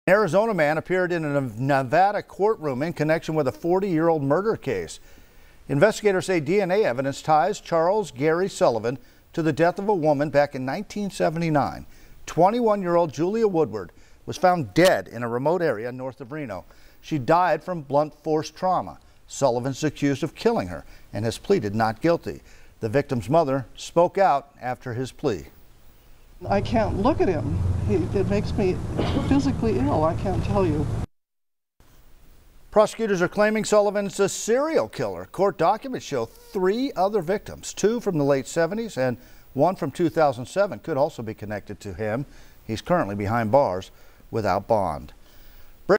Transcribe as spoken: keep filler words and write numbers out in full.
An Arizona man appeared in a Nevada courtroom in connection with a forty-year-old murder case. Investigators say D N A evidence ties Charles Gary Sullivan to the death of a woman back in nineteen seventy-nine. twenty-one-year-old Julia Woodward was found dead in a remote area north of Reno. She died from blunt force trauma. Sullivan's accused of killing her and has pleaded not guilty. The victim's mother spoke out after his plea. I can't look at him. He, it makes me physically ill, I can't tell you. Prosecutors are claiming Sullivan's a serial killer. Court documents show three other victims, two from the late seventies and one from two thousand seven, could also be connected to him. He's currently behind bars without bond.